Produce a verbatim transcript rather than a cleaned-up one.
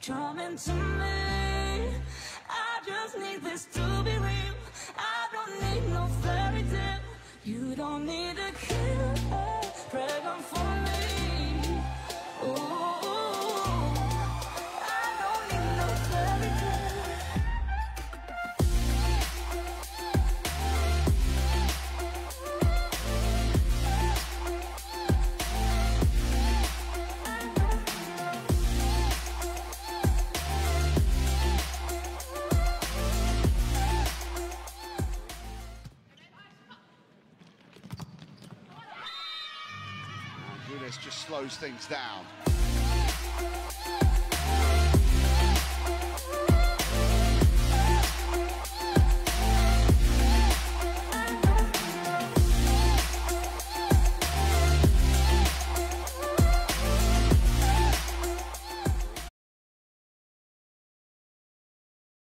coming to me. I just need this to be real. I don't need no fairy tale. You don't need a killer pregnant for me. Ooh, I don't need no fairy tale. Gunes just slows things down.